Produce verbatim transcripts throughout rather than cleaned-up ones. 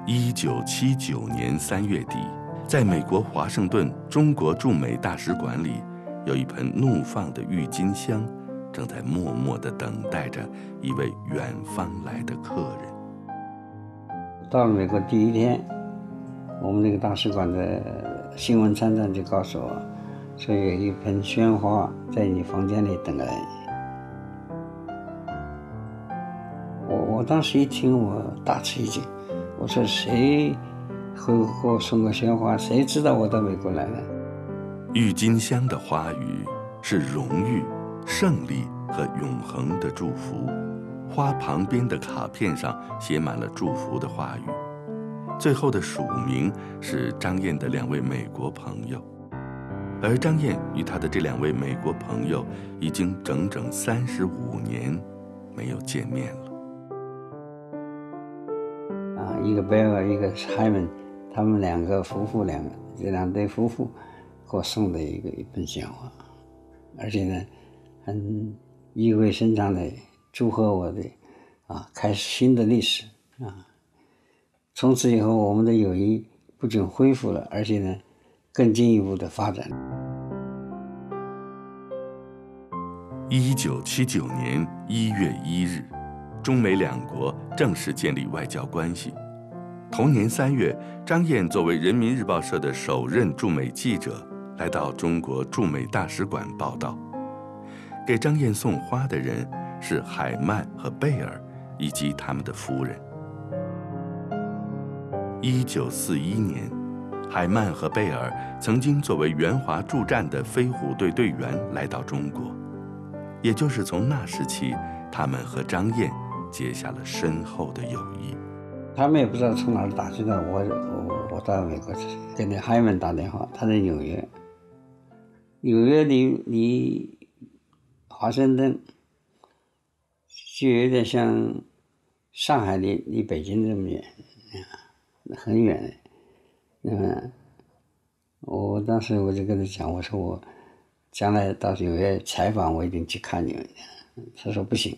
一九七九年三月底，在美国华盛顿中国驻美大使馆里，有一盆怒放的郁金香，正在默默地等待着一位远方来的客人。 到了美国第一天，我们那个大使馆的新闻参赞就告诉我，说有一盆鲜花在你房间里等着你。我我当时一听，我大吃一惊，我说谁会给我送个鲜花？谁知道我到美国来了？ 郁金香的花语是荣誉、胜利和永恒的祝福。花旁边的卡片上写满了祝福的话语，最后的署名是张燕的两位美国朋友，而张燕与她的这两位美国朋友已经整整三十五年没有见面了。 啊，一个贝尔，一个海文，他们两个夫妇，两个这两对夫妇给我送的一个一盆鲜花，而且呢，很意味深长的祝贺我的啊，开始新的历史啊！从此以后，我们的友谊不仅恢复了，而且呢，更进一步的发展。 一九七九年一月一日，中美两国正式建立外交关系。同年三月，张燕作为人民日报社的首任驻美记者，来到中国驻美大使馆报道。给张燕送花的人是海曼和贝尔以及他们的夫人。一九四一年，海曼和贝尔曾经作为援华助战的飞虎队队员来到中国，也就是从那时起，他们和张燕结下了深厚的友谊。 他们也不知道从哪儿打听到我，我我到美国去，给那海曼打电话，他在纽约，纽约离离华盛顿就有点像上海离离北京这么远，很远。那么我当时我就跟他讲，我说我将来到纽约采访，我一定去看你们。他说不行。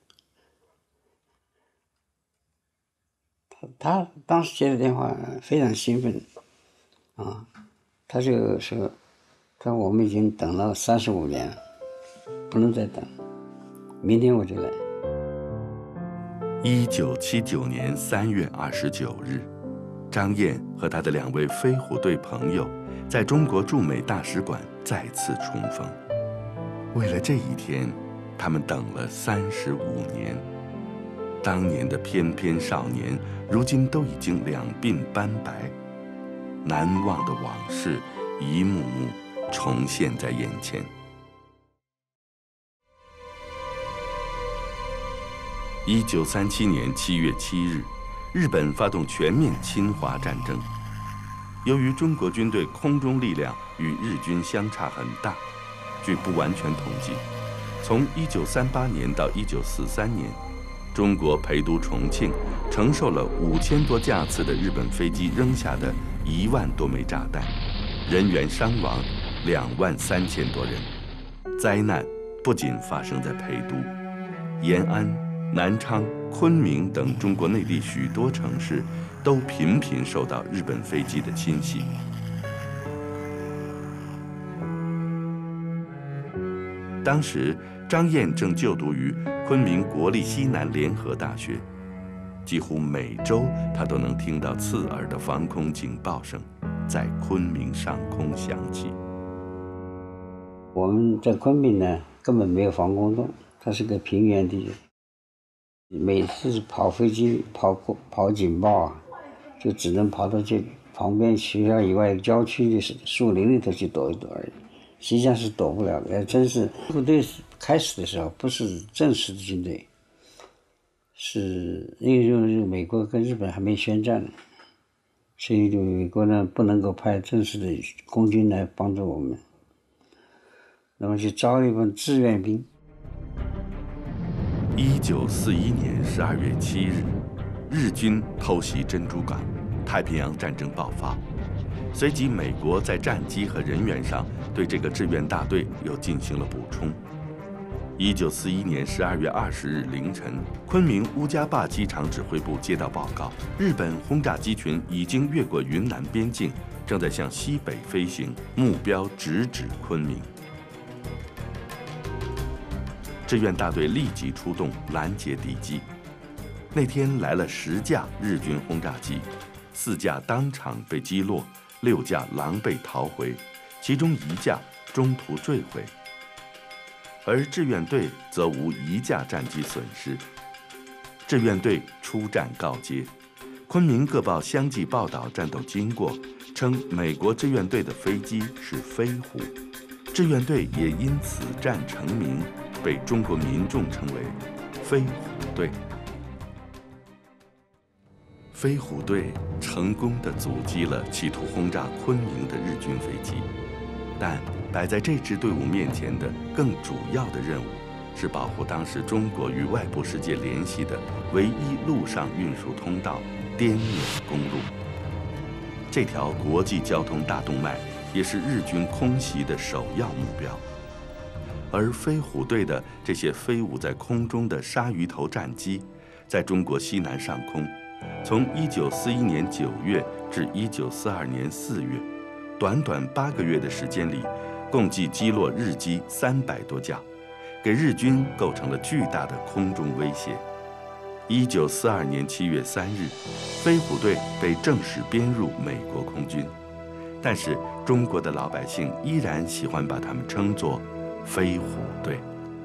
他他当时接的电话非常兴奋啊，他就说，他说我们已经等了三十五年了，不能再等，明天我就来。 一九七九年三月二十九日，张燕和他的两位飞虎队朋友在中国驻美大使馆再次重逢。为了这一天，他们等了三十五年。当年的翩翩少年，如今都已经两鬓斑白，难忘的往事一幕幕重现在眼前。一九三七年七月七日，日本发动全面侵华战争。由于中国军队空中力量与日军相差很大，据不完全统计，从一九三八年到一九四三年，中国陪都重庆承受了五千多架次的日本飞机扔下的一万多枚炸弹，人员伤亡两万三千多人。灾难不仅发生在陪都，延安、南昌、昆明等中国内地许多城市都频频受到日本飞机的侵袭。当时，张燕正就读于昆明国立西南联合大学，几乎每周他都能听到刺耳的防空警报声在昆明上空响起。 我们在昆明呢，根本没有防空洞，它是个平原地区。每次跑飞机、跑跑警报啊，就只能跑到这旁边学校以外郊区的树林里头去躲一躲而已，实际上是躲不了的。真是部队开始的时候不是正式的军队，是因为美国跟日本还没宣战呢，所以就美国呢不能够派正式的空军来帮助我们，那么就招一帮志愿兵。 一九四一年十二月七日，日军偷袭珍珠港，太平洋战争爆发。随即，美国在战机和人员上对这个志愿大队又进行了补充。 一九四一年十二月二十日凌晨，昆明乌家坝机场指挥部接到报告，日本轰炸机群已经越过云南边境，正在向西北飞行，目标直指昆明。志愿大队立即出动拦截敌机。那天来了十架日军轰炸机，四架当场被击落，六架狼狈逃回，其中一架中途坠毁。而志愿队则无一架战机损失。志愿队出战告捷，昆明各报相继报道战斗经过，称美国志愿队的飞机是飞虎，志愿队也因此战成名，被中国民众称为飞虎队。飞虎队成功地阻击了企图轰炸昆明的日军飞机，但摆在这支队伍面前的更主要的任务，是保护当时中国与外部世界联系的唯一陆上运输通道——滇缅公路。这条国际交通大动脉也是日军空袭的首要目标。而飞虎队的这些飞舞在空中的鲨鱼头战机，在中国西南上空，从一九四一年九月至一九四二年四月，短短八个月的时间里，共计击落日机三百多架，给日军构成了巨大的空中威胁。一九四二年七月三日，飞虎队被正式编入美国空军，但是中国的老百姓依然喜欢把他们称作飞虎队。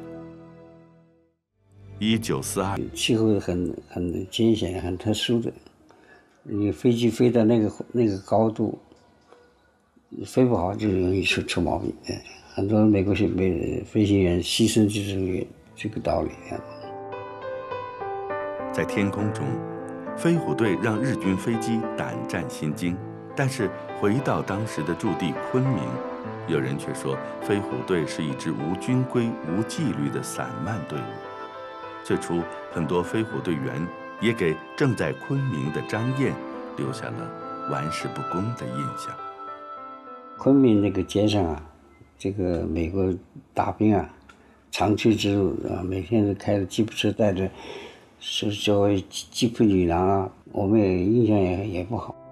一九四二， 气候很很艰险、很特殊的，你飞机飞到那个那个高度，飞不好就容易出出毛病。很多美国美飞行员牺牲就是这个道理。 在天空中，飞虎队让日军飞机胆战心惊。但是回到当时的驻地昆明，有人却说飞虎队是一支无军规、无纪律的散漫队伍。最初，很多飞虎队员也给正在昆明的张燕留下了玩世不恭的印象。 昆明那个街上啊，这个美国大兵啊，长驱直入啊，每天都开着吉普车，带着是作为吉普女郎啊，我们也印象也也不好。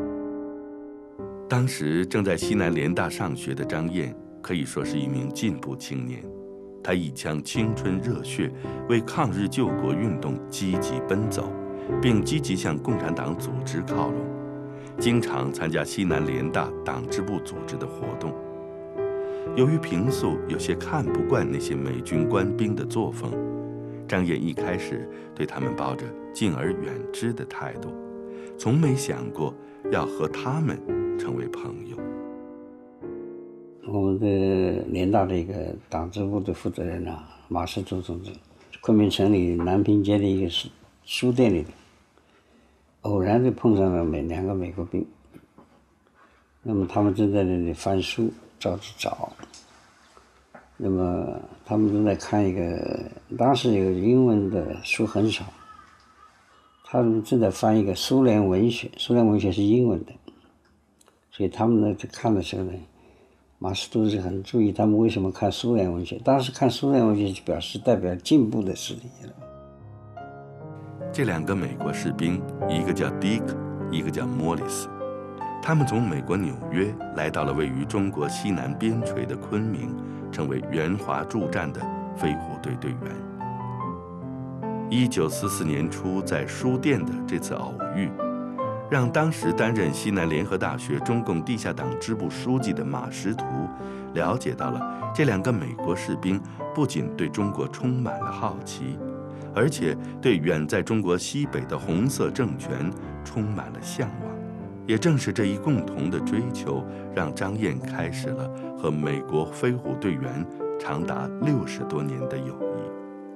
当时正在西南联大上学的张燕，可以说是一名进步青年。他一腔青春热血，为抗日救国运动积极奔走，并积极向共产党组织靠拢，经常参加西南联大党支部组织的活动。由于平素有些看不惯那些美军官兵的作风，张燕一开始对他们抱着敬而远之的态度，从没想过要和他们成为朋友。 我们的联大的一个党支部的负责人啊，马士都同志，昆明城里南平街的一个书书店里，偶然就碰上了美两个美国兵。那么他们正在那里翻书，找找。那么他们正在看一个，当时有英文的书很少，他们正在翻一个苏联文学，苏联文学是英文的，所以他们呢在看的时候呢，马士都是很注意他们为什么看苏联文学。当时看苏联文学就表示代表进步的事情了。 这两个美国士兵，一个叫 Dick， 一个叫莫里斯，他们从美国纽约来到了位于中国西南边陲的昆明，成为援华助战的飞虎队队员。一九四四年初在书店的这次偶遇，让当时担任西南联合大学中共地下党支部书记的马识途了解到了这两个美国士兵不仅对中国充满了好奇，而且对远在中国西北的红色政权充满了向往。也正是这一共同的追求，让张燕开始了和美国飞虎队员长达六十多年的友谊。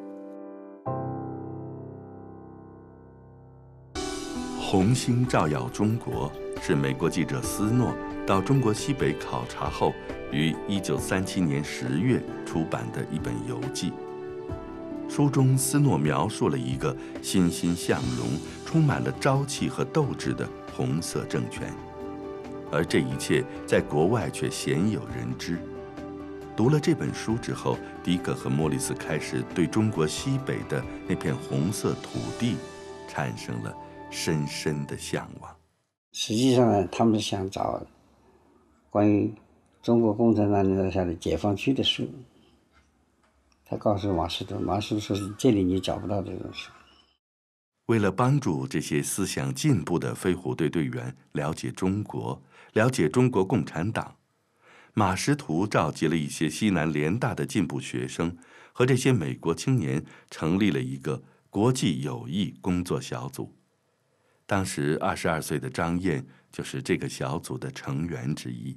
红星照耀中国是美国记者斯诺到中国西北考察后，于一九三七年十月出版的一本游记。书中，斯诺描述了一个欣欣向荣、充满了朝气和斗志的红色政权，而这一切在国外却鲜有人知。 读了这本书之后，迪克和莫里斯开始对中国西北的那片红色土地产生了深深的向往。 实际上呢，他们想找关于中国共产党领下的解放区的书。他告诉马士图，马士图说是这里你找不到这种书。 为了帮助这些思想进步的飞虎队队员了解中国，了解中国共产党，马识途召集了一些西南联大的进步学生，和这些美国青年成立了一个国际友谊工作小组。当时二十二岁的张燕就是这个小组的成员之一。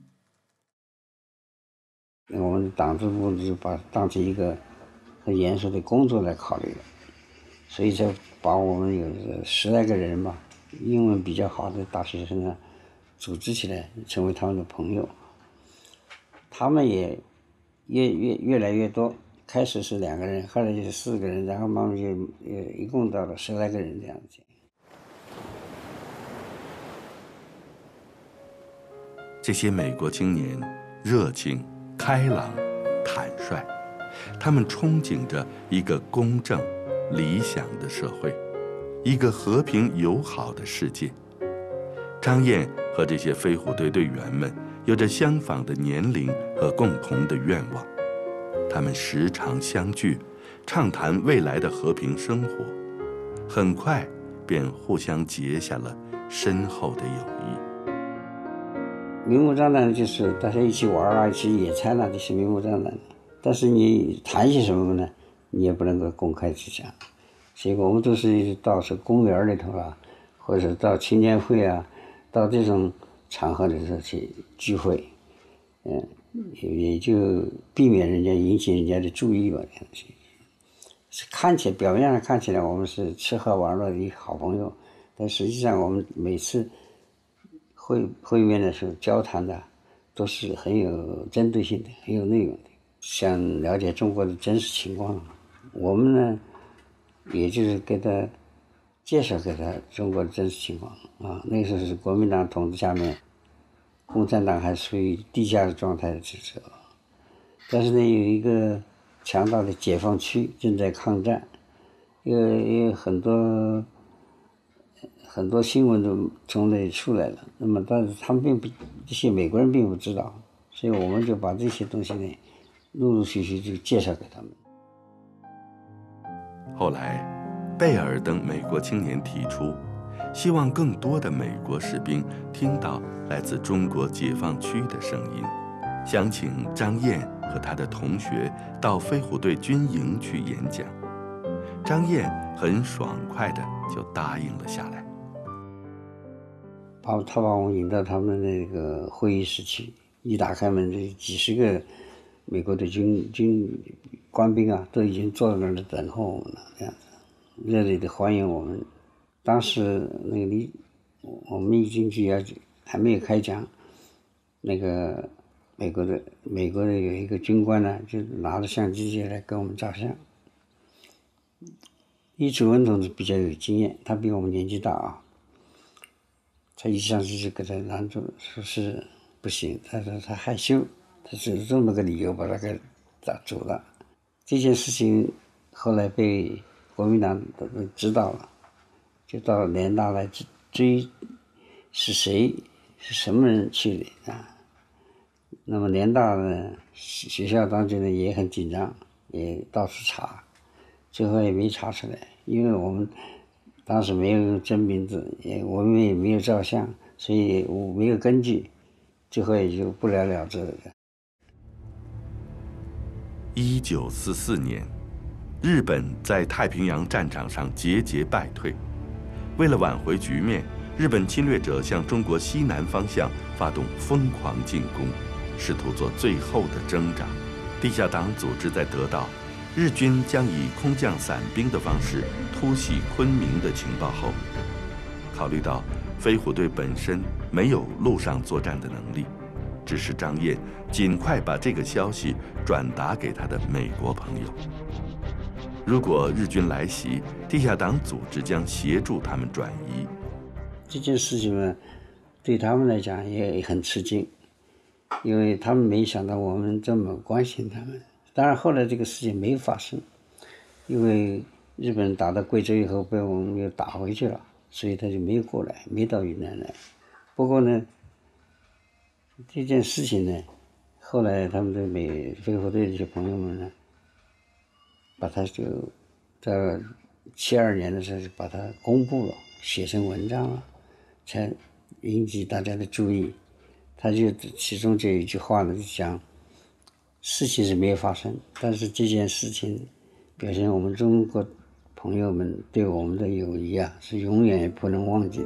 我们党支部就把当成一个很严肃的工作来考虑了，所以才把我们有十来个人吧，英文比较好的大学生呢，组织起来，成为他们的朋友。他们也越越越来越多，开始是两个人，后来就是四个人，然后慢慢就呃一共到了十来个人这样子。 这些美国青年热情、开朗、坦率，他们憧憬着一个公正、理想的社会，一个和平友好的世界。张燕和这些飞虎队队员们有着相仿的年龄和共同的愿望，他们时常相聚，畅谈未来的和平生活，很快便互相结下了深厚的友谊。 明目张胆的就是大家一起玩啊，一起野餐啊，这是明目张胆的。但是你谈些什么呢？你也不能够公开去讲。所以我们都是到是公园里头啊，或者到青年会啊，到这种场合里头去聚会，嗯，也就避免人家引起人家的注意吧。看起来表面上看起来我们是吃喝玩乐的好朋友，但实际上我们每次会会面的时候交谈的都是很有针对性的，很有内容的，想了解中国的真实情况。我们呢，也就是给他介绍给他中国的真实情况啊。那时候是国民党统治下面，共产党还属于地下的状态的时候，但是呢，有一个强大的解放区正在抗战，有有很多。很多新闻都从那里出来了，那么但是他们并不，这些美国人并不知道，所以我们就把这些东西呢，陆陆续续就介绍给他们。 后来，贝尔等美国青年提出，希望更多的美国士兵听到来自中国解放区的声音，想请张燕和他的同学到飞虎队军营去演讲。张燕很爽快的就答应了下来。 把他把我们引到他们那个会议室去，一打开门，这几十个美国的军军官兵啊，都已经坐在那儿等候我们了，这样子热烈的欢迎我们。当时那个离我们一进去要还没有开讲，那个美国的美国的有一个军官呢，就拿着相机就来跟我们照相。李楚文同志比较有经验，他比我们年纪大啊。他一上去就给他拦住，说是不行，他说他害羞，他是这么个理由把他给打住了。这件事情后来被国民党都知道了，就到联大来追是谁是什么人去的啊。那么联大呢，学校当局呢也很紧张，也到处查，最后也没查出来，因为我们当时没有真名字，也我们也没有照相，所以我没有根据，最后也就不了了之了。 一九四四年，日本在太平洋战场上节节败退，为了挽回局面，日本侵略者向中国西南方向发动疯狂进攻，试图做最后的挣扎。地下党组织在得到日军将以空降伞兵的方式突袭昆明的情报后，考虑到飞虎队本身没有陆上作战的能力，指示张燕尽快把这个消息转达给他的美国朋友。如果日军来袭，地下党组织将协助他们转移。 这件事情呢，对他们来讲也很吃惊， 因为他们没想到我们这么关心他们。当然后来这个事情没发生，因为日本人打到贵州以后被我们又打回去了，所以他就没有过来，没到云南来。不过呢，这件事情呢，后来他们的美飞虎队这些朋友们呢，把他就在七二年的时候就把它公布了，写成文章了，才引起大家的注意。他就其中就有一句话呢，就讲事情是没有发生，但是这件事情表现我们中国朋友们对我们的友谊啊，是永远也不能忘记的。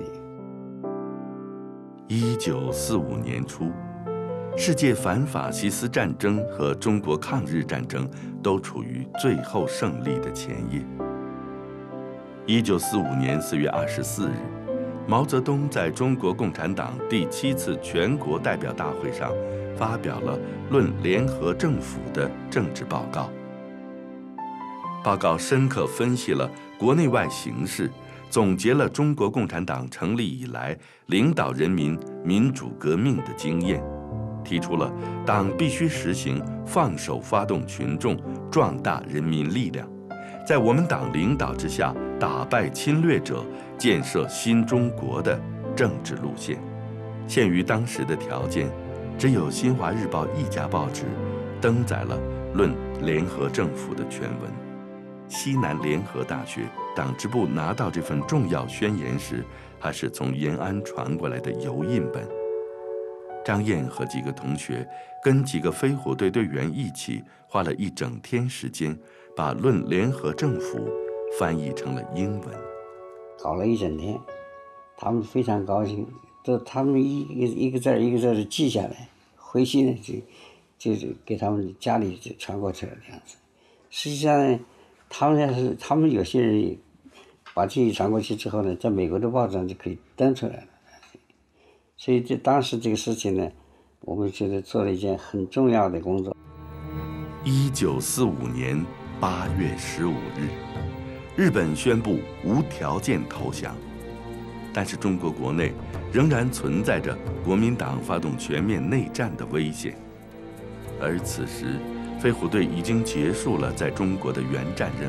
一九四五年初，世界反法西斯战争和中国抗日战争都处于最后胜利的前夜。一九四五年四月二十四日，毛泽东在中国共产党第七次全国代表大会上发表了《论联合政府》的政治报告。报告深刻分析了国内外形势，总结了中国共产党成立以来领导人民民主革命的经验，提出了党必须实行放手发动群众，壮大人民力量，在我们党领导之下打败侵略者，建设新中国的政治路线。限于当时的条件，只有《新华日报》一家报纸登载了《论联合政府》的全文。西南联合大学党支部拿到这份重要宣言时，还是从延安传过来的油印本。张燕和几个同学跟几个飞虎队队员一起，花了一整天时间，把《论联合政府》翻译成了英文。 搞了一整天，他们非常高兴，都他们一个一个字一个字的记下来，回去呢就就给他们家里就传过去了这样子。实际上呢，他们要是他们有些人把这些传过去之后呢，在美国的报纸上就可以登出来了。所以这当时这个事情呢，我们觉得做了一件很重要的工作。 一九四五年八月十五日，日本宣布无条件投降，但是中国国内仍然存在着国民党发动全面内战的危险。而此时，飞虎队已经结束了在中国的援战任务。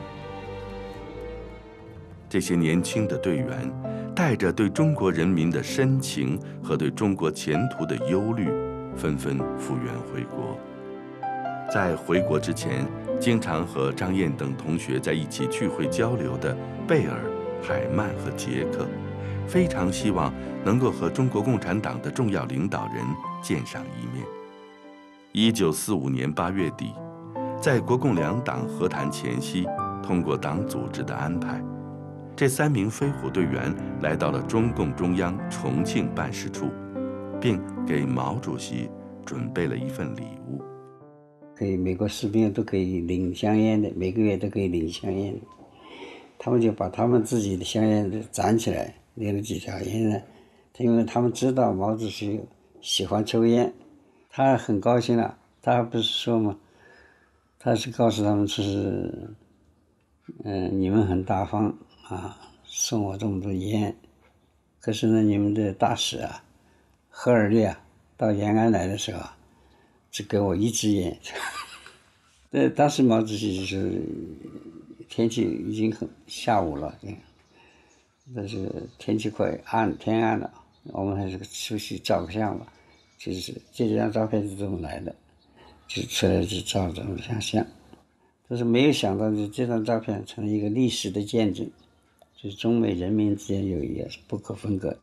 这些年轻的队员带着对中国人民的深情和对中国前途的忧虑，纷纷复员回国。在回国之前，经常和张燕等同学在一起聚会交流的贝尔、海曼和杰克，非常希望能够和中国共产党的重要领导人见上一面。一九四五年八月底，在国共两党和谈前夕，通过党组织的安排，这三名飞虎队员来到了中共中央重庆办事处，并给毛主席准备了一份礼物。 可以，美国士兵都可以领香烟的，每个月都可以领香烟的。他们就把他们自己的香烟都攒起来，领了几条烟呢。因为他们知道毛主席喜欢抽烟，他很高兴了。他不是说吗？他是告诉他们说是，嗯、呃，你们很大方啊，送我这么多烟。可是呢，你们的大使啊，赫尔利啊，到延安来的时候啊，只给我一支烟。呃，当时毛主席就是天气已经很下午了，但是天气快暗天暗了，我们还是出去照个相吧。就是这张照片是这么来的，就出来就照这么张相。但是没有想到，这张照片成了一个历史的见证，就是中美人民之间友谊是不可分割。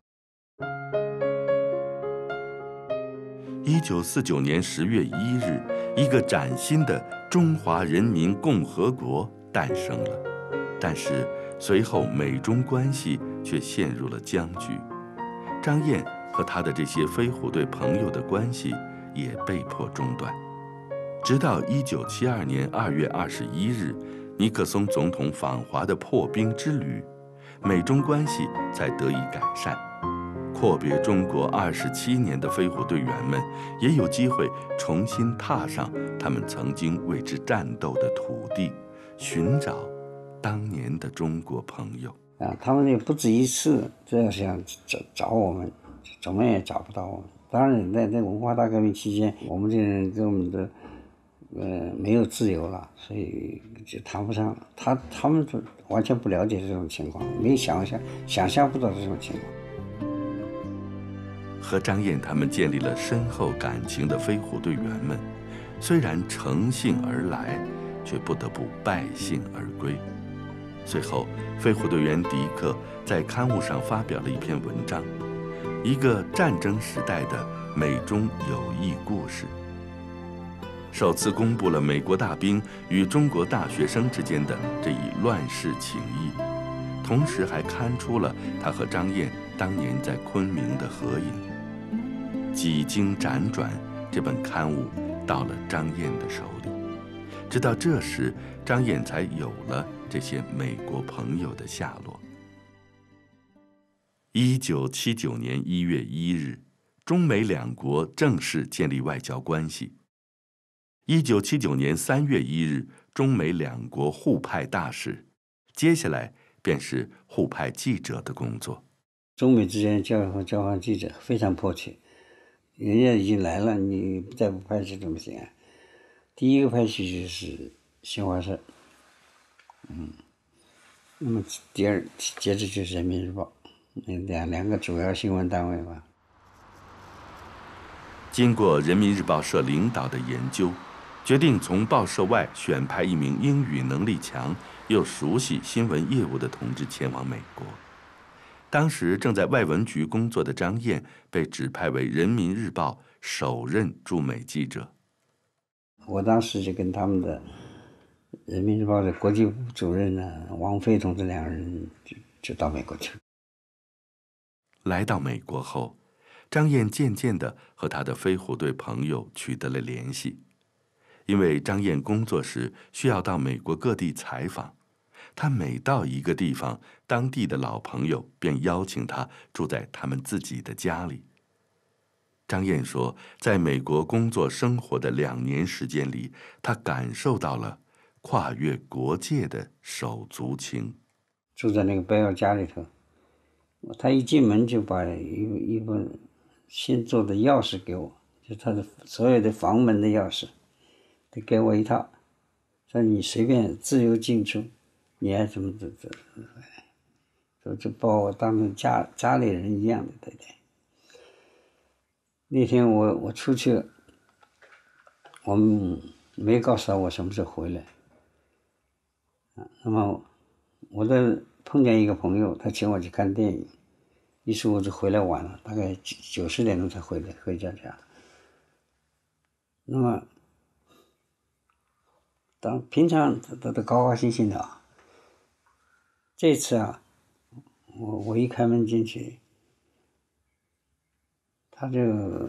一九四九年十月一日，一个崭新的中华人民共和国诞生了。但是随后美中关系却陷入了僵局，张燕和他的这些飞虎队朋友的关系也被迫中断。直到一九七二年二月二十一日，尼克松总统访华的破冰之旅，美中关系才得以改善。阔别中国二十七年的飞虎队员们，也有机会重新踏上他们曾经为之战斗的土地，寻找当年的中国朋友。 啊，他们也不止一次这样想找找我们，怎么也找不到我们。 当然，在在文化大革命期间，我们这人根本都呃没有自由了，所以就谈不上。他他们都完全不了解这种情况，没有想象想象不到这种情况。 和张燕他们建立了深厚感情的飞虎队员们，虽然乘兴而来，却不得不败兴而归。随后，飞虎队员迪克在刊物上发表了一篇文章，一个战争时代的美中友谊故事，首次公布了美国大兵与中国大学生之间的这一乱世情谊，同时还刊出了他和张燕当年在昆明的合影。几经辗转，这本刊物到了张燕的手里。直到这时，张燕才有了这些美国朋友的下落。一九七九年一月一日，中美两国正式建立外交关系。一九七九年三月一日，中美两国互派大使，接下来便是互派记者的工作。 中美之间交换交换记者非常迫切。人家已经来了，你再不派去怎么行啊？第一个派去就是新华社，嗯，那么第二接着就是人民日报，两两个主要新闻单位吧。 经过人民日报社领导的研究，决定从报社外选派一名英语能力强又熟悉新闻业务的同志前往美国。当时正在外文局工作的张燕被指派为人民日报首任驻美记者。 我当时就跟他们的人民日报的国际部主任呢王飞同志两人就就到美国去了。 来到美国后，张燕渐渐地和他的飞虎队朋友取得了联系，因为张燕工作时需要到美国各地采访。他每到一个地方，当地的老朋友便邀请他住在他们自己的家里。张燕说，在美国工作生活的两年时间里，他感受到了跨越国界的手足情。 住在那个贝尔家里头，他一进门就把一一本新做的钥匙给我，就他的所有的房门的钥匙，他给我一套，说你随便自由进出。你爱怎么怎怎，就就把我当成家家里人一样的对待。那天我我出去了，我们没告诉他我什么时候回来。那么我的碰见一个朋友，他请我去看电影，于是我就回来晚了，大概九十点钟才回来回家家。那么当平常他都高高兴兴的啊。这次啊，我我一开门进去，他就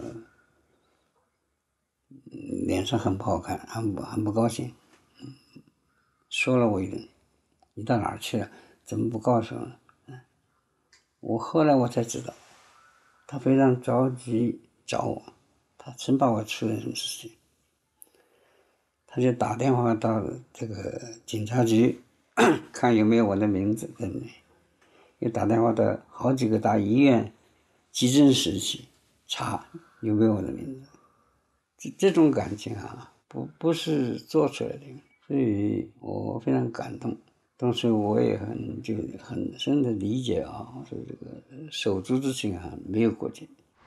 脸上很不好看，很不很不高兴，说了我一顿：“你到哪儿去了？怎么不告诉我呢？”我后来我才知道，他非常着急找我，他生怕我出了什么事情，他就打电话到这个警察局。看有没有我的名字在那里，又打电话到好几个大医院、急诊室去查有没有我的名字。这这种感情啊，不不是做出来的，所以我非常感动。同时，我也很就很深的理解啊，说这个手足之情啊，没有国界。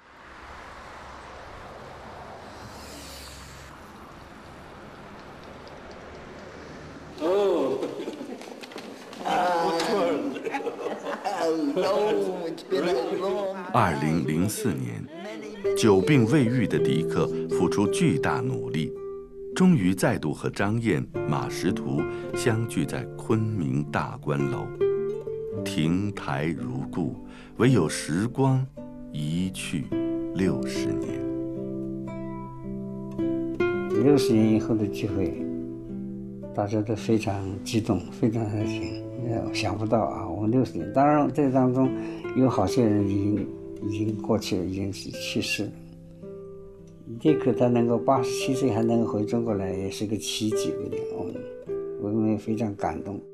二零零四年，久病未愈的迪克付出巨大努力，终于再度和张燕、马识途相聚在昆明大观楼。亭台如故，唯有时光一去六十年。 六十年以后的聚会，大家都非常激动，非常热情。想不到啊，我六十年，当然这当中有好些人已经已经过去了，已经是去世了。迪克他能够八十七岁还能够回中国来，也是个奇迹，有点我我认为非常感动。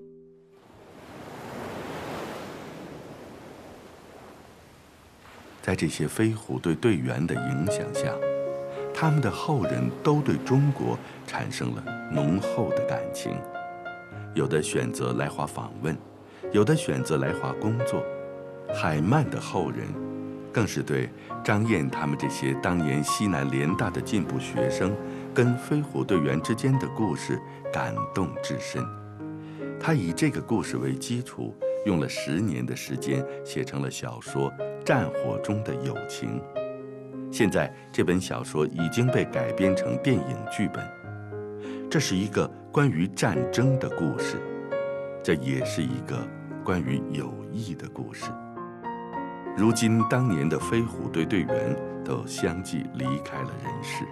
在这些飞虎队队员的影响下，他们的后人都对中国产生了浓厚的感情，有的选择来华访问，有的选择来华工作。海曼的后人更是对张燕他们这些当年西南联大的进步学生跟飞虎队员之间的故事感动至深。他以这个故事为基础，用了十年的时间写成了小说《战火中的友情》。现在这本小说已经被改编成电影剧本。这是一个关于战争的故事，这也是一个关于友谊的故事。如今当年的飞虎队队员都相继离开了人世，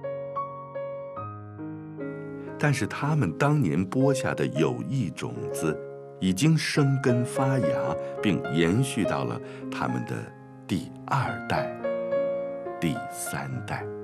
但是他们当年播下的友谊种子已经生根发芽，并延续到了他们的第二代、第三代。